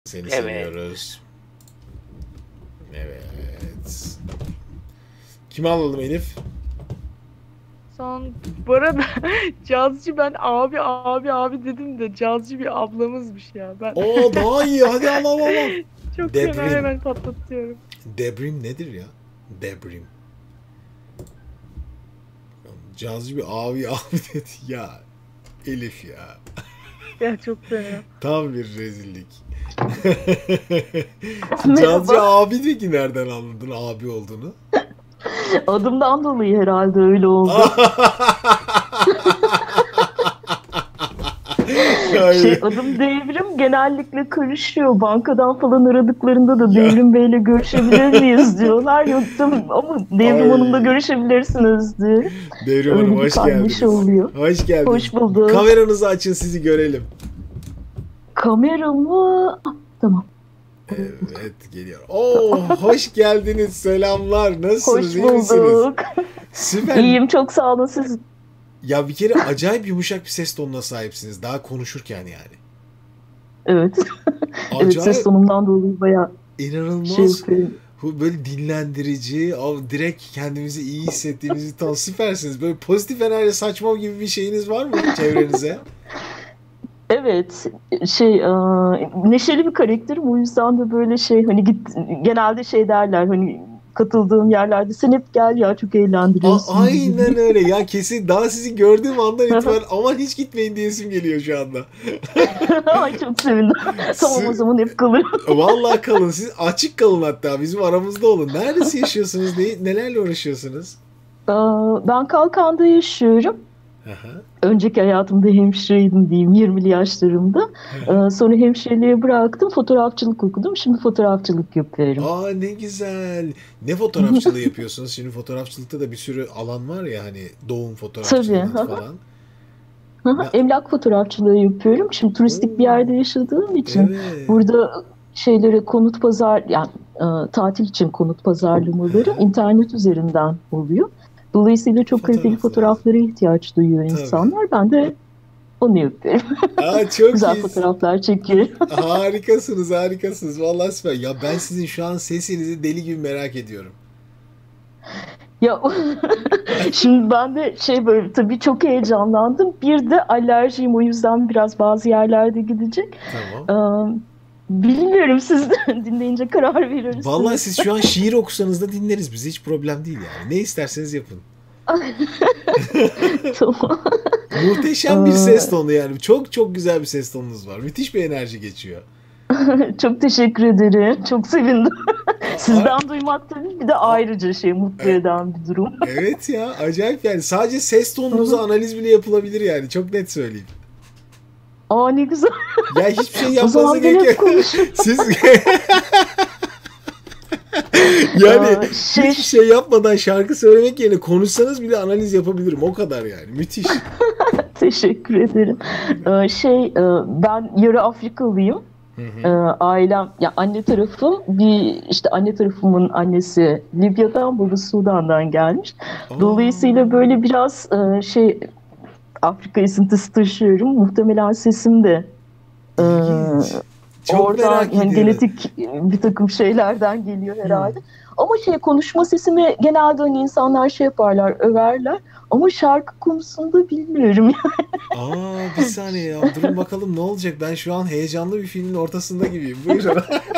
Seni Evet. seviyoruz. Evet. Kimi alalım Elif? Son bu arada cazcı ben abi dedim de cazcı bir ablamızmış ya. Ben Oo daha iyi. Hadi al. çok Debrim. fena hemen patlatıyorum. Debrim nedir ya? Debrim. Cazcı bir abi dedi. Ya Elif ya. Ya çok fena. Tam bir rezillik. Cazcı abi peki nereden anladın abi olduğunu? Adımdan dolayı herhalde öyle oldu. Adım Devrim, genellikle karışıyor. Bankadan falan aradıklarında da Devrim Bey'le görüşebilir miyiz diyorlar. Yoktum ama Devrim Hanım'la görüşebilirsiniz diye. Devrim Hanım hoş geldiniz. Oluyor. Hoş geldiniz. Hoş bulduk. Kameranızı açın, sizi görelim. Kameramı... Tamam. Evet, geliyor. Oo, hoş geldiniz. Selamlar. Nasılsınız? Hoş İyi misiniz? bulduk. Süper. İyiyim, çok sağ olun siz. Ya bir kere acayip yumuşak bir ses tonuna sahipsiniz. Daha konuşurken yani. Evet. Evet, Acayip ses tonumdan dolayı bayağı inanılmaz. yapıyorum. Böyle dinlendirici, direkt kendimizi iyi hissettiğimizi ton. Süpersiniz. Böyle pozitif enerji saçma gibi bir şeyiniz var mı çevrenize? Evet, neşeli bir karakterim, o yüzden de böyle hani genelde derler, hani katıldığım yerlerde sen hep gel ya, çok eğlendiriyorsun. Aynen öyle ya, kesin daha sizi gördüğüm andan itibaren aman hiç gitmeyin diyesim geliyor şu anda. Ay çok sevindim. Tamam, o zaman hep kalırım. Vallahi kalın, siz açık kalın, hatta bizim aramızda olun. Nerede yaşıyorsunuz, nelerle uğraşıyorsunuz? Ben Kalkan'da yaşıyorum. Aha. Önceki hayatımda hemşireydim diyeyim, 20'li yaşlarımda. Sonra hemşireliği bıraktım, fotoğrafçılık okudum. Şimdi fotoğrafçılık yapıyorum. Aa ne güzel. Ne fotoğrafçılığı yapıyorsunuz? Şimdi fotoğrafçılıkta da bir sürü alan var ya, hani doğum fotoğrafçılığı falan. Emlak fotoğrafçılığı yapıyorum. Şimdi turistik bir yerde yaşadığım için burada konut pazar, yani tatil için konut pazarlamaları internet üzerinden oluyor. Dolayısıyla çok kaliteli fotoğraflara ihtiyaç duyuyor insanlar. Ben de onu yapıyorum. Aa, çok güzel fotoğraflar çekiyorum. Harikasınız. Vallahi süper. Ya ben sizin şu an sesinizi deli gibi merak ediyorum. Ya şimdi ben de böyle tabii çok heyecanlandım. Bir de alerjiyim, o yüzden biraz bazı yerlerde gidecek. Tamam. Bilmiyorum, siz de dinleyince karar verirsiniz. Vallahi siz şu an şiir okusanız da dinleriz biz. Hiç problem değil yani. Ne isterseniz yapın. Tamam. Muhteşem bir ses tonu yani. Çok çok güzel bir ses tonunuz var. Müthiş bir enerji geçiyor. Çok teşekkür ederim. Çok sevindim. Sizden duymak tabii bir de ayrıca mutlu eden bir durum. Evet ya, acayip yani. Sadece ses tonunuza analiz bile yapılabilir yani. Çok net söyleyeyim. Aa ne güzel. Ya hiçbir şey yapmanıza gerek yok. Siz yani hiçbir şey yapmadan şarkı söylemek yerine konuşsanız bile analiz yapabilirim. O kadar yani. Müthiş. Teşekkür ederim. Ben yarı Afrikalıyım. Ailem, anne tarafım anne tarafımın annesi Libya'dan, babası Sudan'dan gelmiş. Dolayısıyla böyle biraz Afrika esinti taşıyorum. Muhtemelen sesim de çok oradan genetik bir takım şeylerden geliyor herhalde. Ama konuşma sesimi genelde insanlar yaparlar, överler. Ama şarkı konusunda bilmiyorum yani. Bir saniye ya. Durun bakalım ne olacak. Ben şu an heyecanlı bir filmin ortasında gibiyim. Buyurun.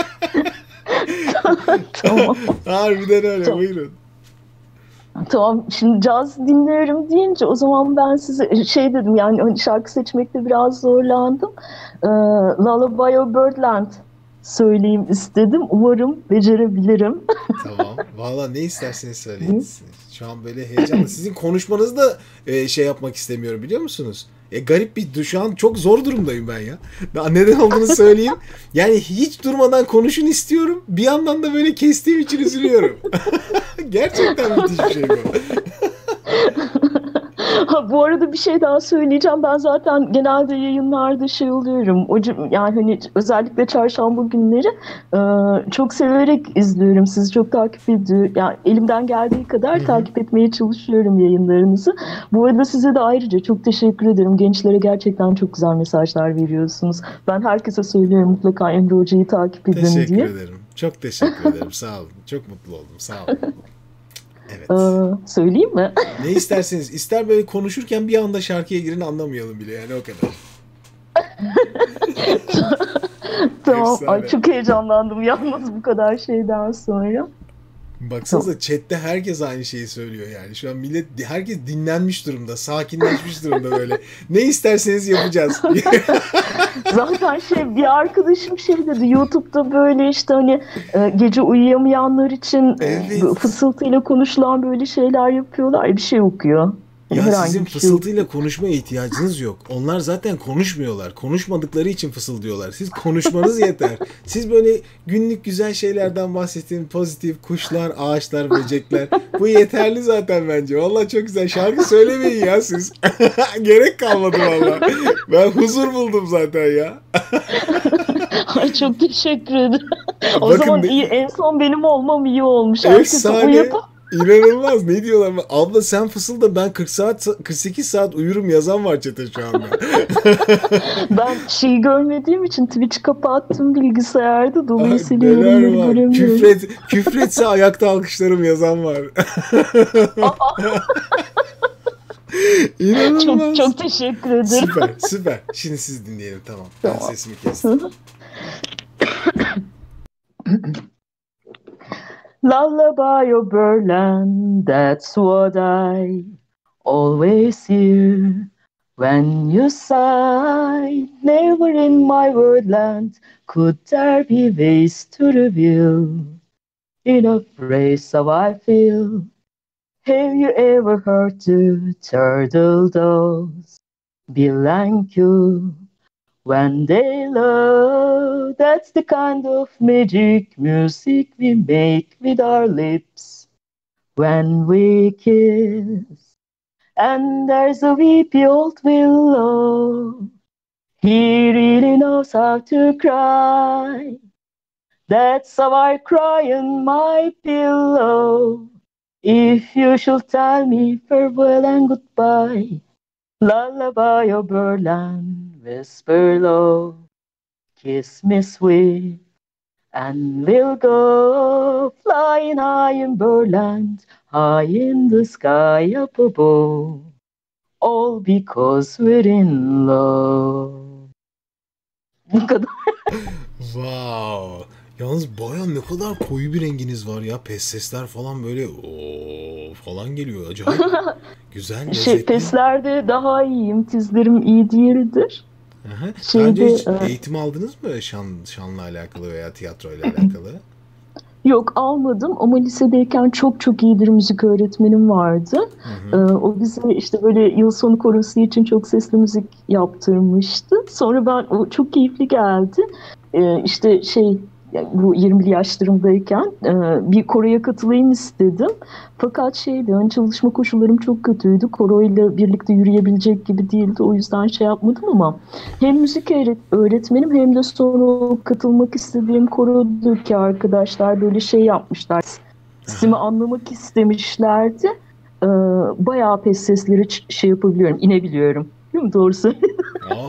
Tamam. Harbiden öyle. Tamam. Buyurun. Tamam. Şimdi caz dinliyorum deyince o zaman ben size dedim, yani şarkı seçmekte biraz zorlandım. Lullaby of Birdland söyleyeyim istedim. Umarım becerebilirim. Tamam. Valla ne isterseniz söyleyin. Şu an böyle heyecanlı. Sizin konuşmanızı da yapmak istemiyorum, biliyor musunuz? Garip bir, şu an çok zor durumdayım ben ya. Daha neden olduğunu söyleyeyim. Yani hiç durmadan konuşun istiyorum. Bir yandan da böyle kestiğim için üzülüyorum. Gerçekten müthiş bir şey bu. Ha, bu arada bir şey daha söyleyeceğim. Ben zaten genelde yayınlarda şey oluyorum. Yani hani özellikle çarşamba günleri çok severek izliyorum. Sizi çok takip ediyorum. Yani elimden geldiği kadar takip etmeye çalışıyorum yayınlarınızı. Bu arada size de ayrıca çok teşekkür ederim. Gençlere gerçekten çok güzel mesajlar veriyorsunuz. Ben herkese söylüyorum mutlaka Emre Hoca'yı takip edin diye. Teşekkür ederim. Çok teşekkür ederim. Sağ olun. Çok mutlu oldum. Sağ olun. Evet. Söyleyeyim mi? Ne isterseniz. İster böyle konuşurken bir anda şarkıya girin, anlamayalım bile yani, o kadar. Tamam. Ay, çok heyecanlandım yalnız bu kadar şeyden sonra. Baksanıza chatte herkes aynı şeyi söylüyor yani. Şu an millet, herkes dinlenmiş durumda, sakinleşmiş durumda böyle. Ne isterseniz yapacağız. Zaten bir arkadaşım şey dedi, YouTube'da böyle işte hani gece uyuyamayanlar için fısıltıyla konuşulan böyle şeyler yapıyorlar. Bir şey okuyor. Ya herhangi sizin bir şey fısıltıyla konuşmaya ihtiyacınız yok. Onlar zaten konuşmuyorlar. Konuşmadıkları için fısıldıyorlar. Siz konuşmanız yeter. Siz böyle günlük güzel şeylerden bahsedin. Pozitif kuşlar, ağaçlar, böcekler. Bu yeterli zaten bence. Vallahi çok güzel. Şarkı söylemeyin ya siz. Gerek kalmadı vallahi. Ben huzur buldum zaten ya. Ay, çok teşekkür ederim. O Bakın zaman iyi, en son benim olmam iyi olmuş. Herkese efsane. uyuyup İnanılmaz. Ne diyorlar? Abla sen fısılda, ben 48 saat uyurum yazan var chat'e şu anda. ben şeyi görmediğim için Twitch kapattım bilgisayarda. Dolayısıyla Neler yorumları var? göremiyorum. Küfretse ayakta alkışlarım yazan var. İnanılmaz. Çok teşekkür ederim. Süper. Şimdi siz dinleyelim, tamam. Ben sesimi kestim. Lullaby of Birdland, that's what I always hear. When you sigh, never in my wordland could there be ways to reveal in a phrase how I feel. Have you ever heard the turtle doves belong you when they love? That's the kind of magic music we make with our lips when we kiss. And there's a weepy old willow, he really knows how to cry. That's how I cry in my pillow. If you should tell me farewell and goodbye, lullaby of birdland, whisper low, kiss me sweet, and we'll go flying high in birdland, high in the sky up above, all because we're in love. Bu kadar. Wow. Yalnız baya ne kadar koyu bir renginiz var ya. Pes sesler falan böyle ooo falan geliyor. Acayip güzel, lezzetli. Peslerde daha iyiyim. Tizlerim iyi değildir. Daha önce hiç eğitim aldınız mı şanla alakalı veya tiyatroyla alakalı? Yok, almadım ama lisedeyken çok çok iyi bir müzik öğretmenim vardı. O bize işte böyle yıl sonu korosu için çok sesli müzik yaptırmıştı. Sonra o çok keyifli geldi. İşte yani bu 20'li yaşlarımdayken bir koroya katılayım istedim. Fakat hani çalışma koşullarım çok kötüydü. Koroyla birlikte yürüyebilecek gibi değildi. O yüzden yapmadım ama hem müzik öğretmenim hem de sonra katılmak istediğim korodaki arkadaşlar böyle yapmışlar. Sesimi anlamak istemişlerdi. Bayağı pes sesleri yapabiliyorum, inebiliyorum. Değil mi? Doğru söylüyorum.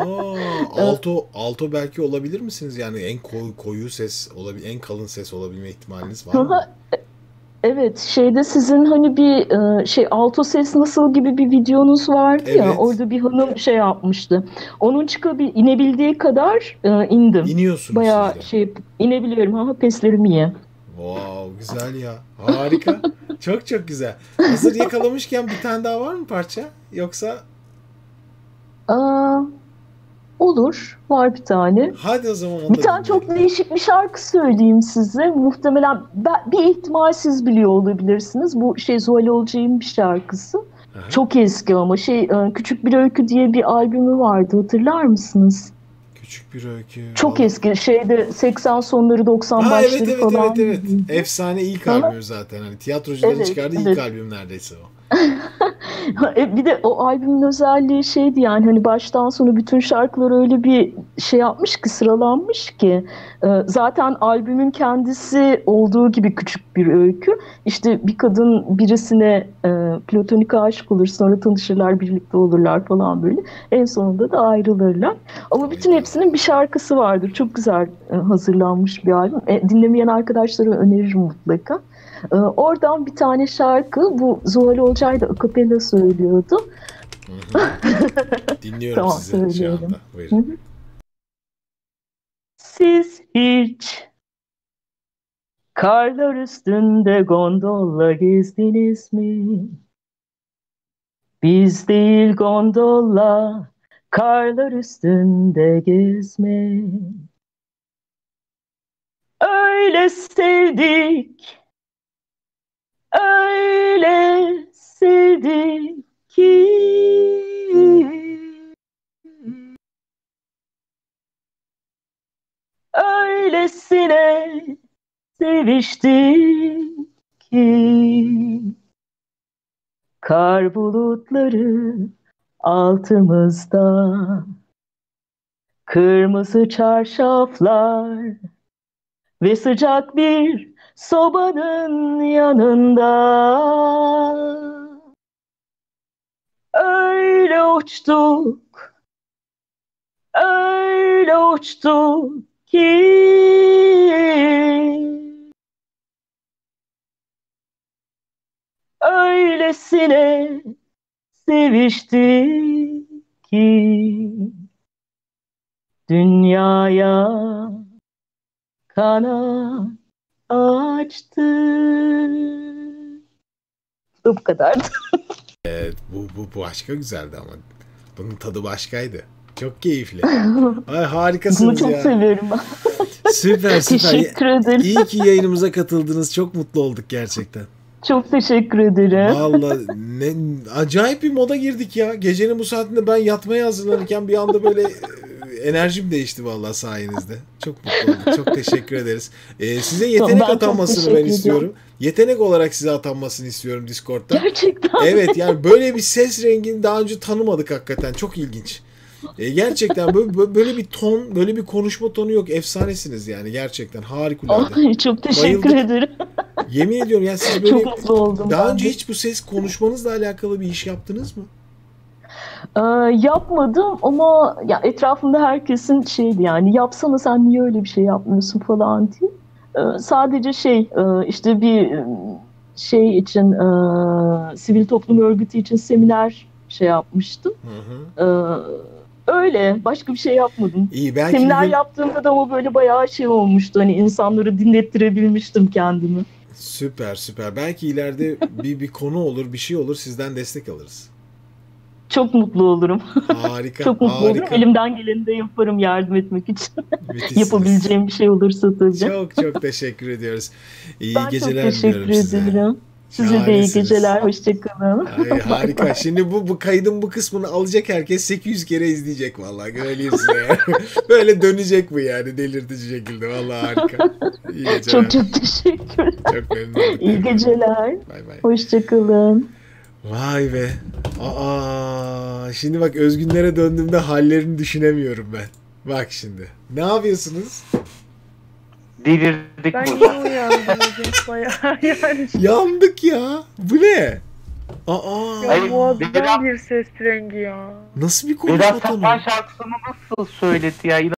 Alto belki olabilir misiniz? Yani en koyu ses olabilir, en kalın ses olabilme ihtimaliniz var mı? Evet, sizin hani bir alto ses nasıl gibi bir videonuz vardı ya, orada bir hanım yapmıştı. Onun inebildiği kadar indim. İniyorsunuz bayağı inebiliyorum ama peslerim iyi. Wow, güzel ya. Harika. Çok çok güzel. Hazır yakalamışken bir tane daha var mı parça? Yoksa? Olur. Var bir tane. Hadi o zaman bir tane çok değişik bir şarkı söyleyeyim size. Muhtemelen bir ihtimal siz biliyor olabilirsiniz. Bu Zuhal Olcay'ın bir şarkısı. Aha. Çok eski ama Küçük Bir Öykü diye bir albümü vardı. Hatırlar mısınız? Küçük Bir Öykü. Çok eski. 80 sonları 90 başları falan. Evet. Efsane ilk albümü zaten. Hani tiyatrocuların çıkardığı ilk albüm neredeyse o. Bir de o albümün özelliği şeydi, yani hani baştan sona bütün şarkılar öyle bir şey yapmış ki, sıralanmış ki, zaten albümün kendisi olduğu gibi küçük bir öykü. İşte bir kadın birisine platonik aşık olur, sonra tanışırlar, birlikte olurlar falan böyle. En sonunda da ayrılırlar. Ama bütün hepsinin bir şarkısı vardır. Çok güzel hazırlanmış bir albüm. Dinlemeyen arkadaşlara öneririm mutlaka. Oradan bir tane şarkı, bu Zuhal Olcay da akapella söylüyordu. Hı hı. Dinliyorum Tamam, sizi şu söylüyorum. anda. Buyurun. Siz hiç karlar üstünde gondolla gezdiniz mi? Biz değil gondolla karlar üstünde gezme. Öyle sevdik, öyle sevdik ki öylesine seviştik ki kar bulutları altımızda, kırmızı çarşaflar ve sıcak bir sobanın yanında öyle uçtuk, öyle uçtuk ki öylesine seviştik ki dünyaya kanat açtı. Bu kadar. Evet, bu başka güzeldi ama. Bunun tadı başkaydı. Çok keyifli. Ay, harikasınız Bunu çok ya. seviyorum ben. Süper. Teşekkür ederim. İyi ki yayınımıza katıldınız. Çok mutlu olduk gerçekten. Çok teşekkür ederim. Vallahi acayip bir moda girdik ya. Gecenin bu saatinde ben yatmaya hazırlanırken bir anda böyle enerjim değişti vallahi sayenizde. Çok mutlu olduk. Çok teşekkür ederiz. Size yetenek atanmasını ben istiyorum. Yetenek olarak size atanmasını istiyorum Discord'da. Gerçekten. Evet, yani böyle bir ses rengini daha önce tanımadık hakikaten. Çok ilginç. Gerçekten böyle bir ton, böyle bir konuşma tonu yok. Efsanesiniz yani, gerçekten harikulade. Ay, çok teşekkür Bayıldık. ederim. Yemin ediyorum yani, siz böyle Çok mutlu oldum. daha ben önce de. hiç bu ses konuşmanızla alakalı bir iş yaptınız mı? Yapmadım ama ya etrafımda herkesin şeydi, yani yapsana sen niye öyle bir şey yapmıyorsun falan diye. Sadece işte bir şey için, sivil toplum örgütü için seminer şey yapmıştım. Hı hı. Öyle başka bir şey yapmadım. İyi, belki Seminer bir gün yaptığımda da o böyle bayağı şey olmuştu. Hani insanları dinlettirebilmiştim kendimi. süper. Belki ileride bir konu olur, bir şey olur, sizden destek alırız. Çok mutlu olurum. Harika. Çok mutlu olurum. Harika. Elimden geleni de yaparım yardım etmek için. Müthişsiniz. Yapabileceğim bir şey olursa tabii. Çok teşekkür ediyoruz. İyi Ben geceler çok teşekkür diliyorum size. ederim. Size de iyi Şahanesiniz. geceler. Hoşçakalın. Ay, harika. Şimdi bu kaydın bu kısmını alacak herkes 800 kere izleyecek vallahi. Söyleyeyim size. Böyle dönecek bu yani, delirtici şekilde. Vallahi harika. İyi geceler. Çok teşekkürler. Çok memnun olduk. İyi geceler. Bay bay. Hoşçakalın. Vay be. Şimdi bak, Özgünlere döndüğümde hallerini düşünemiyorum ben. Bak şimdi. Ne yapıyorsunuz? Delirdik Ben burada. yeni uyandım hocam. Bayağı yani. Yandık ya. Bu ne? Ya Hayır, muazzam Vedat- bir ses rengi ya. Nasıl bir konuşma Vedat tonu? Sapan şarkısını nasıl söyledi ya?